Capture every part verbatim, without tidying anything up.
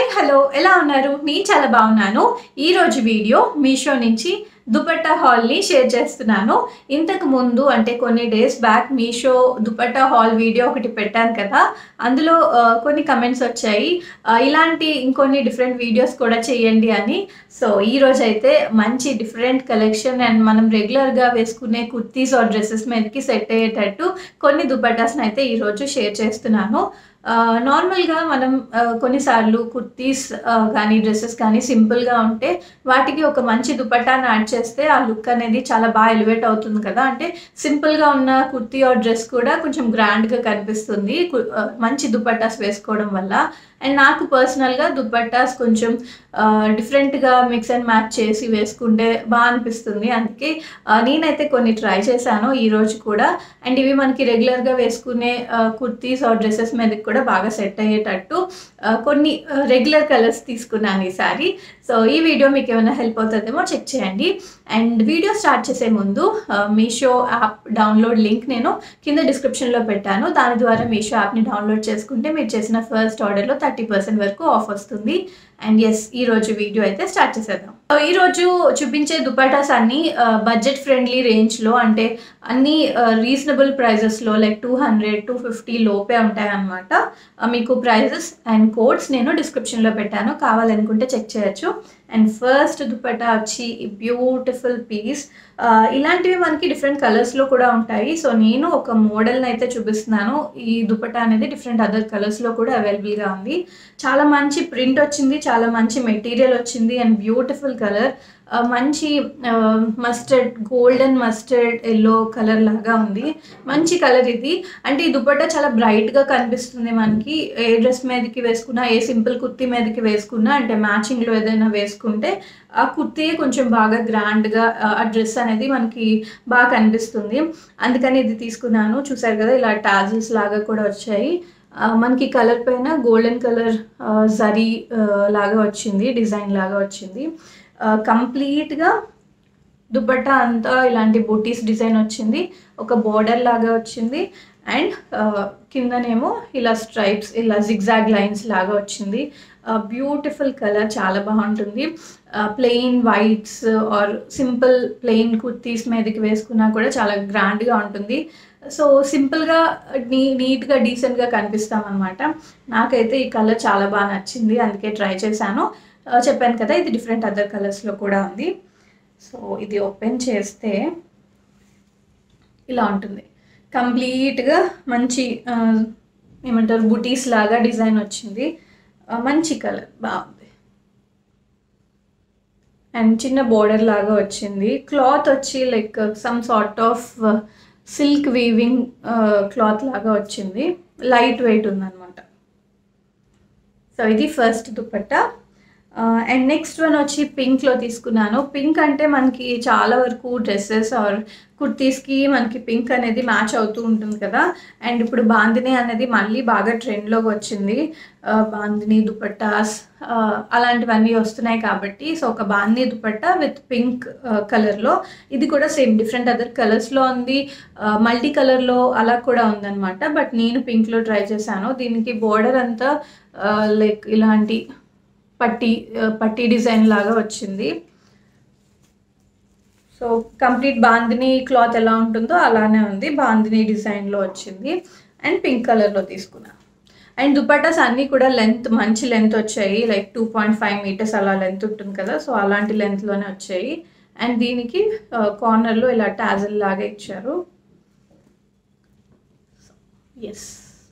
Hi hello ఎలా ఉన్నారు నేను చాలా బాగున్నాను ఈ రోజు వీడియో మీషో నుంచి దుపట్టా హాల్ ని షేర్ చేస్తున్నాను ఇంతకు ముందు అంటే కొన్ని days back Meesho dupatta haul video ఒకటి పెట్టాను కదా అందులో కొన్ని కమెంట్స్ వచ్చాయి ఇలాంటి ఇంకొన్ని డిఫరెంట్ వీడియోస్ కూడా చేయండి అని సో ఈ రోజు అయితే మంచి డిఫరెంట్ కలెక్షన్ అండ్ మనం రెగ్యులర్ గా వేసుకునే కుర్తీస్ ఆర్ డ్రెస్సెస్ మీదకి సెట్ అయ్యేటట్టు కొన్ని దుపట్టాస్ అయితే ఈ రోజు షేర్ చేస్తున్నాను నార్మల్గా మనం కొన్నిసార్లు కుర్తీస్ కానీ డ్రెస్సెస్ కానీ సింపుల్గా ఉంటే వాటికి ఒక మంచి దుపట్టాను యాడ్ చేస్తే ఆ లుక్ అనేది చాలా బాగా ఎలివేట్ అవుతుంది కదా అంటే సింపుల్గా ఉన్న కుర్తీ ఆర్ డ్రెస్ కూడా కొంచెం గ్రాండ్గా కనిపిస్తుంది మంచి దుపట్టాస్ వేసుకోవడం వల్ల అండ్ నాకు పర్సనల్గా దుపట్టాస్ కొంచెం డిఫరెంట్గా మిక్స్ అండ్ మ్యాచ్ చేసి వేసుకుంటే బాగా అనిపిస్తుంది అందుకే నేనైతే కొన్ని ట్రై చేశాను ఈరోజు కూడా అండ్ ఇవి మనకి రెగ్యులర్గా వేసుకునే కుర్తీస్ ఆర్ డ్రెస్సెస్ మీదకి కూడా బాగా సెట్ అయ్యేటట్టు కొన్ని రెగ్యులర్ కలర్స్ తీసుకున్నాను ఈసారి సో ఈ వీడియో మీకు ఏమైనా హెల్ప్ అవుతుందేమో చెక్ చేయండి అండ్ వీడియో స్టార్ట్ చేసే ముందు మీషో యాప్ డౌన్లోడ్ లింక్ నేను కింద డిస్క్రిప్షన్లో పెట్టాను దాని ద్వారా మీషో యాప్ని డౌన్లోడ్ చేసుకుంటే మీరు చేసిన ఫస్ట్ ఆర్డర్లో థర్టీ పర్సెంట్ వరకు ఆఫ్ వస్తుంది అండ్ ఎస్ ఈరోజు వీడియో అయితే స్టార్ట్ చేసేద్దాం ఈరోజు చూపించే దుపట్టాస్ అన్నీ బడ్జెట్ ఫ్రెండ్లీ రేంజ్లో అంటే అన్నీ రీజనబుల్ ప్రైజెస్లో like two hundred two fifty లోపే ఉంటాయన్నమాట మీకు ప్రైజెస్ అండ్ కోడ్స్ నేను డిస్క్రిప్షన్లో పెట్టాను కావాలనుకుంటే చెక్ చేయొచ్చు అండ్ ఫస్ట్ దుపట్టా వచ్చి బ్యూటిఫుల్ పీస్ ఇలాంటివి మనకి డిఫరెంట్ కలర్స్లో కూడా ఉంటాయి సో నేను ఒక మోడల్ని అయితే చూపిస్తున్నాను ఈ దుపట్టా అనేది డిఫరెంట్ అదర్ కలర్స్లో కూడా అవైలబుల్గా ఉంది చాలా మంచి ప్రింట్ వచ్చింది చాలా మంచి మెటీరియల్ వచ్చింది అండ్ బ్యూటిఫుల్ కలర్ మంచి mustard golden mustard yellow colour లాగా ఉంది మంచి కలర్ ఇది అంటే ఈ దుపట్టా చాలా బ్రైట్గా కనిపిస్తుంది మనకి ఏ డ్రెస్ మీదకి వేసుకున్నా ఏ సింపుల్ కుర్తీ మీదకి వేసుకున్నా అంటే మ్యాచింగ్లో ఏదైనా వేసుకుంటే ఆ కుర్తీ కొంచెం బాగా గ్రాండ్గా ఆ డ్రెస్ అనేది మనకి బాగా కనిపిస్తుంది అందుకని ఇది తీసుకున్నాను చూసారు కదా ఇలా టాజిల్స్ లాగా కూడా వచ్చాయి మనకి కలర్ పైన గోల్డెన్ కలర్ జరీ లాగా వచ్చింది డిజైన్ లాగా వచ్చింది కంప్లీట్గా దుపట్టా అంతా ఇలాంటి బూటీస్ డిజైన్ వచ్చింది ఒక బోర్డర్ లాగా వచ్చింది అండ్ కిందనేమో ఇలా స్ట్రైప్స్ ఇలా జిగ్జాగ్ లైన్స్ లాగా వచ్చింది బ్యూటిఫుల్ కలర్ చాలా బాగుంటుంది plain whites or simple plain kurtis మీదకి వేసుకున్నా కూడా చాలా గ్రాండ్గా ఉంటుంది సో సింపుల్గా నీ నీట్గా డీసెంట్గా కనిపిస్తాం అనమాట నాకైతే ఈ కలర్ చాలా బాగా నచ్చింది అందుకే ట్రై చేశాను చెప్పాను కదా ఇది డిఫరెంట్ అదర్ కలర్స్లో కూడా ఉంది సో ఇది ఓపెన్ చేస్తే ఇలా ఉంటుంది కంప్లీట్గా మంచి ఏమంటారు బుటీస్ లాగా డిజైన్ వచ్చింది మంచి కలర్ బాగుంది అండ్ చిన్న బోర్డర్ లాగా వచ్చింది క్లాత్ వచ్చి like some sort of silk weaving cloth లాగా వచ్చింది లైట్ వెయిట్ ఉందన్నమాట సో ఇది first dupatta and next one వచ్చి పింక్లో తీసుకున్నాను పింక్ అంటే మనకి చాలా వరకు డ్రెస్సెస్ ఆర్ కుర్తీస్కి మనకి పింక్ అనేది మ్యాచ్ అవుతూ ఉంటుంది కదా అండ్ ఇప్పుడు బాందిని అనేది మళ్ళీ బాగా ట్రెండ్లోకి వచ్చింది బాందిని దుపట్టాస్ అలాంటివన్నీ వస్తున్నాయి కాబట్టి సో ఒక బాందిని దుపట్టా విత్ పింక్ కలర్లో ఇది కూడా సేమ్ డిఫరెంట్ అదర్ కలర్స్లో ఉంది మల్టీ కలర్లో అలా కూడా ఉందన్నమాట బట్ నేను పింక్లో ట్రై చేశాను దీనికి బోర్డర్ అంతా లైక్ ఇలాంటి పట్టి పట్టి డిజైన్ లాగా వచ్చింది సో కంప్లీట్ బాందిని క్లాత్ ఎలా ఉంటుందో అలానే ఉంది బాందిని డిజైన్లో వచ్చింది అండ్ పింక్ కలర్లో తీసుకున్నాను అండ్ దుపట్టాస్ అన్నీ కూడా లెంత్ మంచి లెంత్ వచ్చాయి like two point five metres అలా లెంత్ ఉంటుంది కదా సో అలాంటి లెంత్లోనే వచ్చాయి అండ్ దీనికి కార్నర్లో ఇలా టాజల్ లాగా ఇచ్చారు ఎస్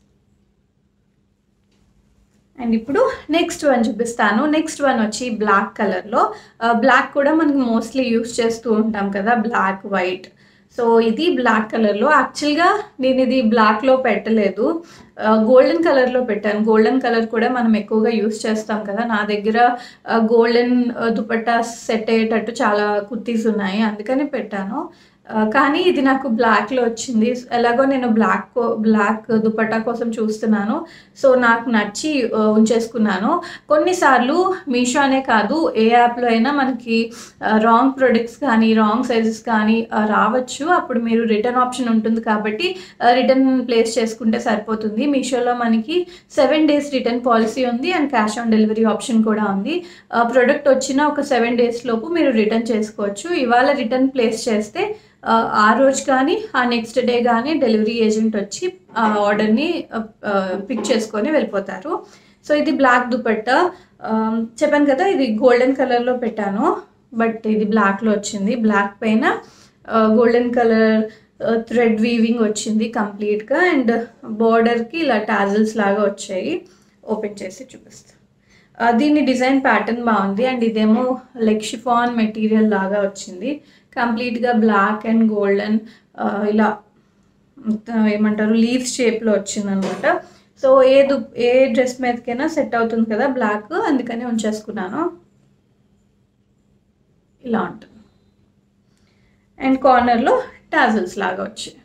అండ్ ఇప్పుడు నెక్స్ట్ వన్ చూపిస్తాను నెక్స్ట్ వన్ వచ్చి బ్లాక్ కలర్లో బ్లాక్ కూడా మనకి మోస్ట్లీ యూస్ చేస్తూ ఉంటాం కదా బ్లాక్ వైట్ సో ఇది బ్లాక్ కలర్లో యాక్చువల్గా నేను ఇది బ్లాక్లో పెట్టలేదు గోల్డెన్ కలర్లో పెట్టాను గోల్డెన్ కలర్ కూడా మనం ఎక్కువగా యూస్ చేస్తాం కదా నా దగ్గర గోల్డెన్ దుపట్టా సెట్ అయ్యేటట్టు చాలా కుర్తీస్ ఉన్నాయి అందుకని పెట్టాను కానీ ఇది నాకు బ్లాక్‌లో వచ్చింది. ఎలాగో నేను బ్లాక్ కో బ్లాక్ దుపట్టా కోసం చూస్తున్నాను. సో, నాకు నచ్చి ఆహ్, ఉంచేసుకున్నాను. కొన్నిసార్లు మీషో అనే కాదు, ఏ యాప్‌లో అయినా మనకి ఆహ్, రాంగ్ ప్రొడక్ట్స్ కానీ, రాంగ్ సైజెస్ కానీ ఆహ్, రావచ్చు. అప్పుడు మీరు రిటర్న్ ఆప్షన్ ఉంటుంది కాబట్టి ఆహ్, రిటర్న్ ప్లేస్ చేసుకుంటే సరిపోతుంది. మీషోలో మనకి సెవెన్ డేస్ రిటర్న్ పాలిసీ ఉంది and cash on delivery option కూడా ఉంది. ఆహ్, ప్రొడక్ట్ వచ్చిన ఒక సెవెన్ డేస్ లోపు మీరు రిటర్న్ చేసుకోవచ్చు. ఇవాళ రిటర్న్ ప్లేస్ చేస్తే ఆహ్, ఆ రోజు కానీ, ఆ నెక్స్ట్ డే గానీ డెలివరీ ఏజెంట్ వచ్చి ఆ ఆర్డర్‌ని ఆహ్, ఆహ్, పిక్ చేసుకొని వెళ్ళిపోతారు. సో, ఇది బ్లాక్ దుపట్టా. ఆహ్, చెప్పాను కదా, ఇది గోల్డెన్ కలర్‌లో పెట్టాను. బట్ ఇది బ్లాక్‌లో వచ్చింది. బ్లాక్ పైన ah, golden colour ah, thread weaving వచ్చింది కంప్లీట్‌గా అండ్ బోర్డర్‌కి ఇలా టాజిల్స్ లాగా వచ్చాయి. ఓపెన్ చేసి చూపిస్తా. ఆహ్, దీని డిజైన్ ప్యాటర్న్ బాగుంది అండ్ ఇదేమో లైక్ షిఫాన్ మెటీరియల్ లాగా వచ్చింది. కంప్లీట్‌గా బ్లాక్ అండ్ గోల్డెన్ ఆహ్, ఇలా ఏమంటారు లీవ్స్ షేప్‌లో వచ్చిందనమాట. సో, ఏ దు ఏ డ్రెస్ మీదకైనా సెట్ అవుతుంది కదా బ్లాక్, అందుకని ఉంచేసుకున్నాను. ఇలా ఉంటుంది. అండ్ కార్నర్‌లో టాజిల్స్ లాగా వచ్చాయి.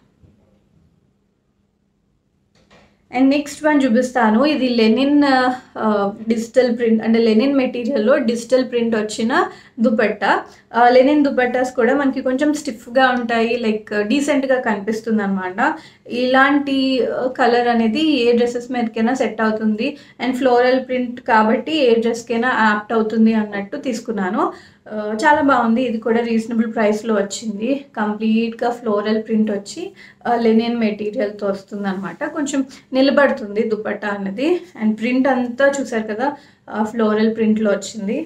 అండ్ నెక్స్ట్ వన్ చూపిస్తాను. ఇది లెనిన్ ఆహ్, డిజిటల్ ప్రింట్ అంటే లెనిన్ మెటీరియల్‌లో డిజిటల్ ప్రింట్ వచ్చిన దుపట్టా. ఆహ్, లెనిన్ దుపట్టాస్ కూడా మనకి కొంచెం స్టిఫ్‌గా ఉంటాయి. లైక్ డీసెంట్‌గా కనిపిస్తుందనమాట. ఇలాంటి కలర్ అనేది ఏ డ్రెసెస్ మీదకైనా సెట్ అవుతుంది. అండ్ ఫ్లోరల్ ప్రింట్ కాబట్టి ఏ డ్రెస్‌కైనా యాప్ట్ అవుతుంది అన్నట్టు తీసుకున్నాను. ఆహ్, చాలా బాగుంది. ఇది కూడా రీజనబుల్ ప్రైస్‌లో వచ్చింది. కంప్లీట్‌గా ఫ్లోరల్ ప్రింట్ వచ్చి ఆహ్, లెనిన్ మెటీరియల్‌తో వస్తుందనమాట. కొంచెం నిలబడుతుంది దుపట్టా అనేది. అండ్ ప్రింట్ అంతా చూసారు కదా, ఆహ్, ఫ్లోరల్ ప్రింట్‌లో వచ్చింది.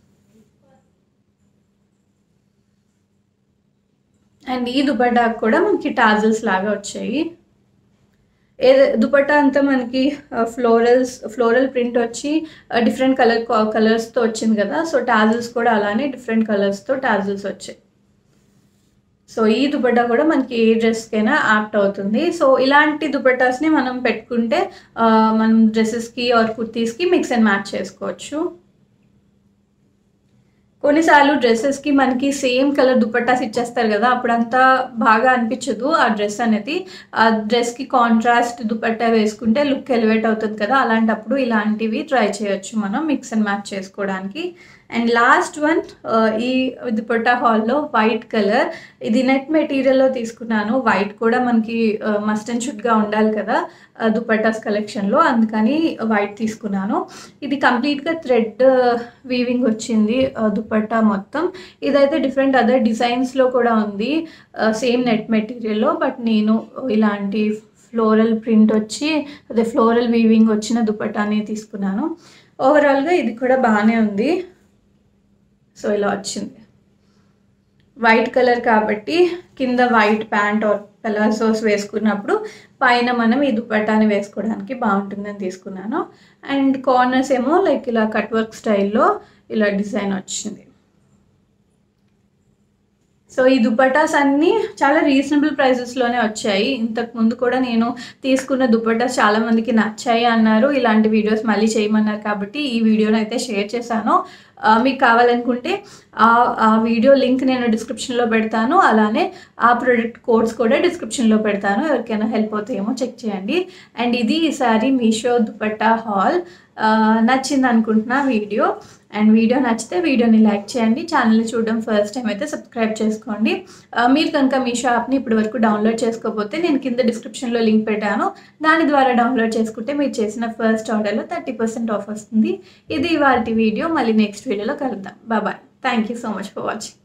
అండ్ ఈ దుపట్టాకు కూడా మనకి టాజిల్స్ లాగా వచ్చాయి. ఏది దుపట్టా అంతా మనకి ఆహ్, ఫ్లోరల్స్ ఫ్లోరల్ ప్రింట్ వచ్చి ఆహ్, డిఫరెంట్ కలర్ కా కలర్స్‌తో వచ్చింది కదా! సో, టాజిల్స్ కూడా అలానే డిఫరెంట్ కలర్స్‌తో టాజిల్స్ వచ్చాయి. సో, ఈ దుపట్టా కూడా మనకి ఏ డ్రెస్‌కైనా యాప్ట్ అవుతుంది. సో, ఇలాంటి దుపట్టాస్‌ని మనం పెట్టుకుంటే ఆహ్, మనం డ్రెసెస్‌కి ఆర్ కుర్తీస్‌కి మిక్స్ అండ్ మ్యాచ్ చేసుకోవచ్చు. కొన్నిసార్లు డ్రెసెస్‌కి మనకి సేమ్ కలర్ దుపట్టాస్ ఇచ్చేస్తారు కదా! అప్పుడంతా బాగా అనిపించదు ఆ డ్రెస్ అనేది. ఆ డ్రెస్‌కి కాంట్రాస్ట్ దుపట్టా వేసుకుంటే లుక్ ఎలివేట్ అవుతుంది కదా! అలాంటప్పుడు ఇలాంటివి ట్రై చేయొచ్చు మనం మిక్స్ అండ్ మ్యాచ్ చేసుకోవడానికి. అండ్ లాస్ట్ వన్ ఆహ్, ఈ దుపట్టా హాల్‌లో వైట్ కలర్. ఇది నెట్ మెటీరియల్‌లో తీసుకున్నాను. వైట్ కూడా మనకి ఆహ్, మస్ట్ అండ్ షుడ్‌గా ఉండాలి కదా! ఆహ్, దుపట్టాస్ కలెక్షన్‌లో. అందుకని వైట్ తీసుకున్నాను. ఇది కంప్లీట్‌గా థ్రెడ్ వీవింగ్ వచ్చింది ఆహ్, దుపట్టా మొత్తం. ఇదైతే డిఫరెంట్ అదర్ డిజైన్స్‌లో కూడా ఉంది. ఆహ్, సేమ్ నెట్ మెటీరియల్‌లో. బట్ నేను ఇలాంటి ఫ్లోరల్ ప్రింట్ వచ్చి అదే ఫ్లోరల్ వీవింగ్ వచ్చిన దుపట్టాని తీసుకున్నాను. ఓవరాల్‌గా ఇది కూడా బానే ఉంది. సో, ఇలా వచ్చింది. వైట్ కలర్ కాబట్టి కింద వైట్ ప్యాంట్ ఆర్ పలాజోస్ వేసుకున్నప్పుడు పైన మనం ఈ దుపట్టాని వేసుకోవడానికి బాగుంటుందని తీసుకున్నాను. అండ్ కార్నర్స్ ఏమో లైక్ ఇలా కట్ వర్క్ స్టైల్‌లో ఇలా డిజైన్ వచ్చింది. సో, ఈ దుపట్టాస్ అన్నీ చాలా రీజనబుల్ ప్రైజెస్‌లోనే వచ్చాయి. ఇంతకు ముందు కూడా నేను తీసుకున్న దుపట్టాస్ చాలా మందికి నచ్చాయి అన్నారు. ఇలాంటి వీడియోస్ మళ్ళీ చేయమన్నారు కాబట్టి ఈ వీడియోనైతే షేర్ చేశాను. ఆహ్, మీకు కావాలనుకుంటే ఆహ్, ఆ వీడియో లింక్ నేను డిస్క్రిప్షన్‌లో పెడతాను. అలానే ఆ ప్రొడక్ట్ కోడ్స్ కూడా డిస్క్రిప్షన్‌లో పెడతాను. ఎవరికైనా హెల్ప్ అవుతాయేమో చెక్ చేయండి. అండ్ ఇది ఈసారి మీషో దుపట్టా హాల్. ఆహ్, నచ్చిందనుకుంటున్నా వీడియో. అండ్ వీడియో నచ్చితే వీడియోని లైక్ చేయండి. ఛానల్‌ని చూడడం ఫస్ట్ టైం అయితే సబ్స్క్రైబ్ చేసుకోండి. ఆహ్, మీరు కనుక మీషో యాప్‌ని ఇప్పటివరకు డౌన్లోడ్ చేసుకోకపోతే నేను కింద డిస్క్రిప్షన్‌లో లింక్ పెట్టాను. దాని ద్వారా డౌన్లోడ్ చేసుకుంటే మీరు చేసిన ఫస్ట్ ఆర్డర్‌లో థర్టీ పర్సెంట్ ఆఫ్ వస్తుంది. ఇది ఇవాల్టి వీడియో. మళ్ళీ నెక్స్ట్ వీడియోలో కలుద్దాం. Bye bye. Thank you so much for watching.